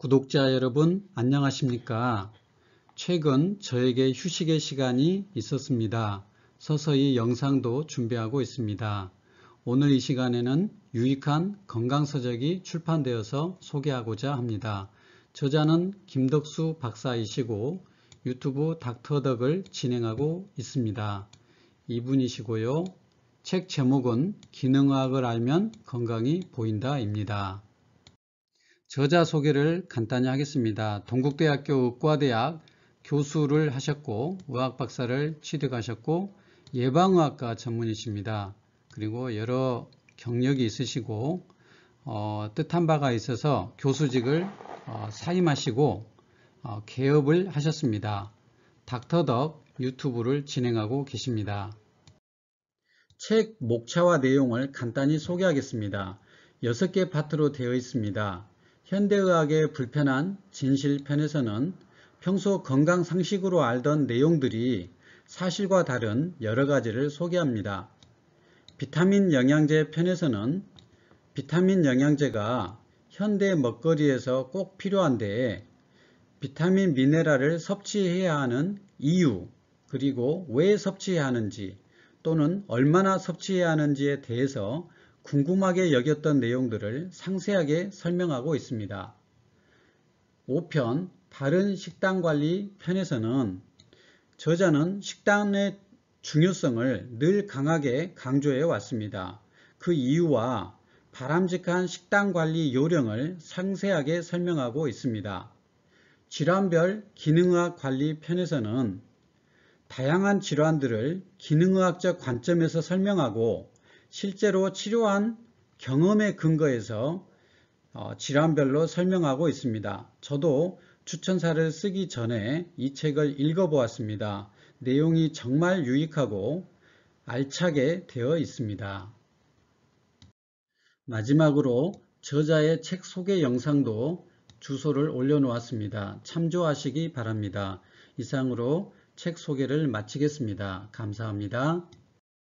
구독자 여러분 안녕하십니까? 최근 저에게 휴식의 시간이 있었습니다. 서서히 영상도 준비하고 있습니다. 오늘 이 시간에는 유익한 건강서적이 출판되어서 소개하고자 합니다. 저자는 김덕수 박사이시고 유튜브 닥터덕을 진행하고 있습니다. 이분이시고요. 책 제목은 기능의학을 알면 건강이 보인다입니다. 저자 소개를 간단히 하겠습니다. 동국대학교 의과대학 교수를 하셨고 의학 박사를 취득하셨고 예방의학과 전문이십니다. 그리고 여러 경력이 있으시고 뜻한 바가 있어서 교수직을 사임하시고 개업을 하셨습니다. 닥터덕 유튜브를 진행하고 계십니다. 책 목차와 내용을 간단히 소개하겠습니다. 6개 파트로 되어 있습니다. 현대의학의 불편한 진실편에서는 평소 건강 상식으로 알던 내용들이 사실과 다른 여러 가지를 소개합니다. 비타민 영양제 편에서는 비타민 영양제가 현대 먹거리에서 꼭 필요한데 비타민 미네랄을 섭취해야 하는 이유, 그리고 왜 섭취해야 하는지 또는 얼마나 섭취해야 하는지에 대해서 궁금하게 여겼던 내용들을 상세하게 설명하고 있습니다. 5편 바른 식단관리 편에서는 저자는 식단의 중요성을 늘 강하게 강조해 왔습니다. 그 이유와 바람직한 식단관리 요령을 상세하게 설명하고 있습니다. 질환별 기능의학 관리 편에서는 다양한 질환들을 기능의학적 관점에서 설명하고 실제로 치료한 경험에 근거해서 질환별로 설명하고 있습니다. 저도 추천사를 쓰기 전에 이 책을 읽어보았습니다. 내용이 정말 유익하고 알차게 되어 있습니다. 마지막으로 저자의 책 소개 영상도 주소를 올려놓았습니다. 참조하시기 바랍니다. 이상으로 책 소개를 마치겠습니다. 감사합니다.